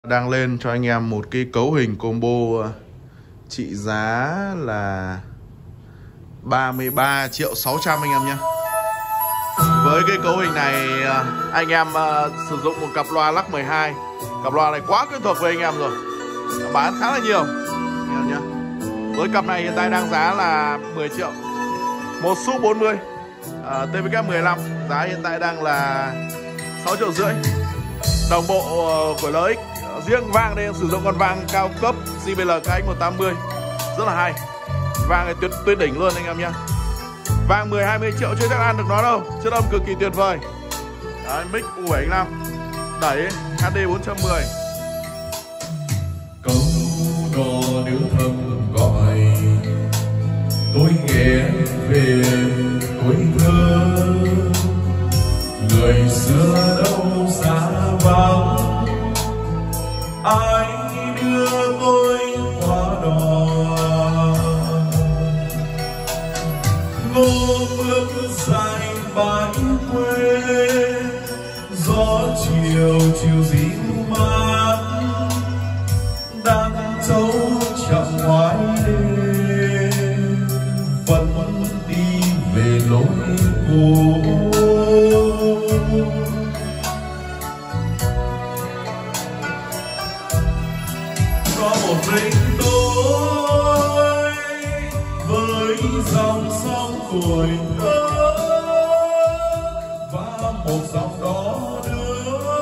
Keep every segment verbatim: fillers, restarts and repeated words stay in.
Đang lên cho anh em một cái cấu hình combo trị giá là ba mươi ba triệu sáu trăm anh em nhé. Với cái cấu hình này anh em uh, sử dụng một cặp loa lắc mười hai. Cặp loa này quá quen thuộc với anh em rồi, bán khá là nhiều anh em nhé. Với cặp này hiện tại đang giá là mười triệu. Một sub bốn mươi uh, tê vê kép mười lăm giá hiện tại đang là sáu triệu rưỡi. Đồng bộ uh, của lờ ích. Riêng vang đây em sử dụng con vang cao cấp xê bê lờ ca ích một tám mươi rất là hay. Vang này tuyệt tuyệt đỉnh luôn anh em nhé. Vang mười hai mươi triệu chưa chắc ăn được nó đâu, chất âm cực kỳ tuyệt vời. Đấy, mic U bảy năm đẩy hát đê bốn trăm mười. Câu đò nữ thầm gọi tôi nghe về tuổi thơ, người xưa đâu xa vắng, ai đưa tôi qua đò. Ngô bước dài bãi quê, gió chiều chiều dịu mát, đang dấu chẳng ngoái đêm, vẫn đi về lối cũ. Có một mình tôi với dòng sông tuổi thơ và một dòng đó nữa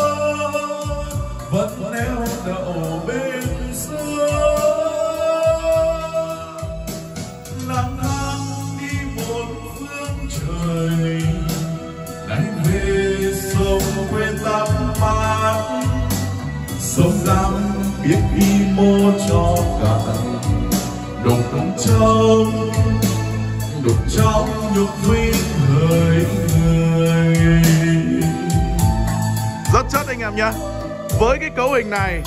vẫn neo đậu bên xưa. Lang thang đi một phương trời, nay về sông quên tắm mát, sông Lam biết y mô cho cạn, đục trong đục trong nhục huyết hơi người. Rất chất anh em nhé. Với cái cấu hình này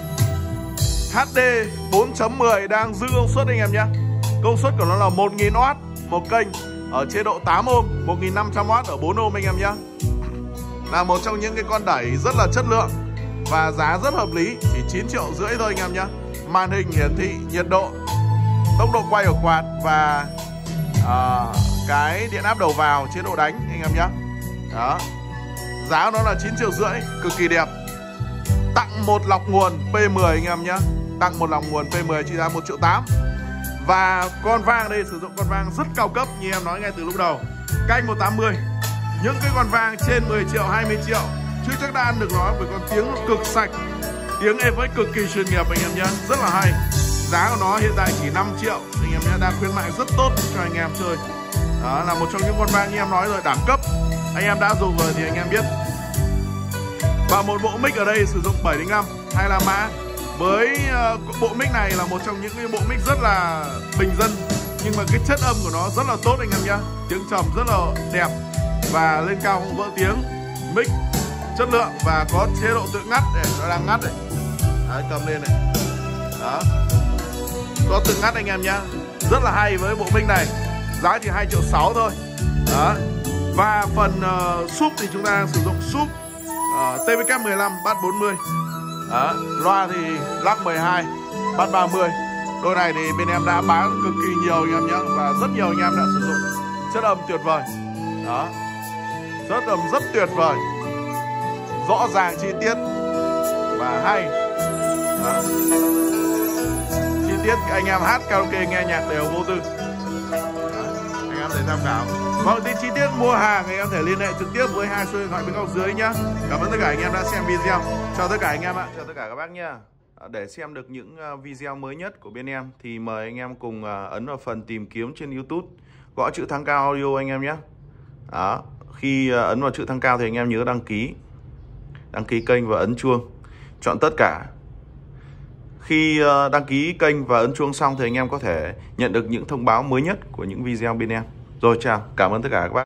hát đê bốn chấm mười đang giữ công suất anh em nhé. Công suất của nó là một nghìn oát một kênh ở chế độ tám ôm, một nghìn năm trăm oát ở bốn ôm anh em nhé. Là một trong những cái con đẩy rất là chất lượng và giá rất hợp lý, chỉ chín triệu rưỡi thôi anh em nhé. Màn hình hiển thị nhiệt độ, tốc độ quay của quạt và uh, cái điện áp đầu vào chế độ đánh anh em nhé. Đó, giá của nó là chín triệu rưỡi, cực kỳ đẹp. Tặng một lọc nguồn pê mười anh em nhé. Tặng một lọc nguồn pê mười trị giá một triệu tám. Và con vang đây sử dụng con vang rất cao cấp như em nói ngay từ lúc đầu, canh một tám mươi. Những cái con vang trên mười triệu, hai mươi triệu chứ chắc đã ăn được nó, với con tiếng nó cực sạch, tiếng effect cực kỳ chuyên nghiệp anh em nhé, rất là hay. Giá của nó hiện tại chỉ năm triệu anh em nhé, đang khuyến mại rất tốt cho anh em chơi. Đó là một trong những con vang như em nói rồi, đẳng cấp. Anh em đã dùng rồi thì anh em biết. Và một bộ mic ở đây sử dụng bảy đến năm hai la mã. Với uh, bộ mic này là một trong những cái bộ mic rất là bình dân, nhưng mà cái chất âm của nó rất là tốt anh em nhé. Tiếng trầm rất là đẹp và lên cao không vỡ tiếng. Mic chất lượng và có chế độ tự ngắt để nó đang ngắt này. Đấy, cầm lên này. Đó, có tự ngắt anh em nhé, rất là hay với bộ mic này. Giá chỉ hai triệu sáu thôi. Đó. Và phần uh, sub thì chúng ta sử dụng sub uh, tê vê kép mười lăm bass bốn mươi. Đó. Loa thì lắc mười hai bass ba mươi. Đôi này thì bên em đã bán cực kỳ nhiều anh em nhé, và rất nhiều anh em đã sử dụng. Chất âm tuyệt vời. Đó, chất âm rất tuyệt vời, rõ ràng chi tiết và hay. Đó. Chi tiết anh em hát karaoke nghe nhạc đều vô tư. Đó. Anh em thể tham khảo. Vâng, thì chi tiết mua hàng anh em thể liên hệ trực tiếp với hai số điện thoại bên góc dưới nhá. Cảm ơn tất cả anh em đã xem video. Chào tất cả anh em ạ. Chào tất cả các bác nha. Để xem được những video mới nhất của bên em thì mời anh em cùng ấn vào phần tìm kiếm trên YouTube, gõ chữ Thắng Cao Audio anh em nhé. Đó, khi ấn vào chữ Thắng Cao thì anh em nhớ đăng ký đăng ký kênh và ấn chuông, chọn tất cả. Khi đăng ký kênh và ấn chuông xong thì anh em có thể nhận được những thông báo mới nhất của những video bên em. Rồi, chào, cảm ơn tất cả các bác.